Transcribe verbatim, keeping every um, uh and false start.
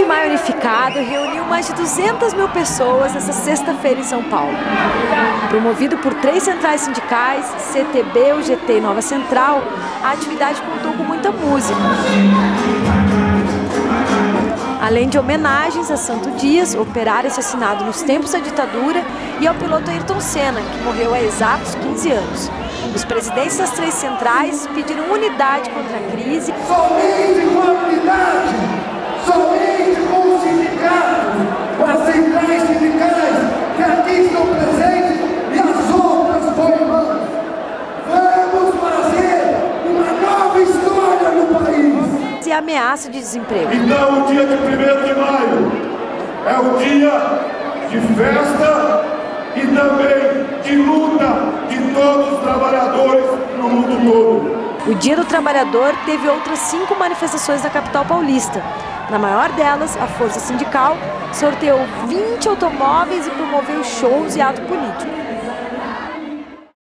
Maio Unificado reuniu mais de duzentas mil pessoas essa sexta-feira em São Paulo. Promovido por três centrais sindicais, C T B, U G T e Nova Central, a atividade contou com muita música. Além de homenagens a Santo Dias, operário assassinado nos tempos da ditadura, e ao piloto Ayrton Senna, que morreu há exatos quinze anos. Os presidentes das três centrais pediram unidade contra a crise. Somente com a unidade, somente com os sindicatos, com as centrais sindicais que aqui estão presentes e as outras co-irmãs, vamos fazer uma nova história no país. E a ameaça de desemprego. Então, o dia de primeiro de maio é o dia de festa e também de luta de todos os trabalhadores no mundo todo. O Dia do Trabalhador teve outras cinco manifestações na capital paulista. Na maior delas, a Força Sindical sorteou vinte automóveis e promoveu shows e ato político.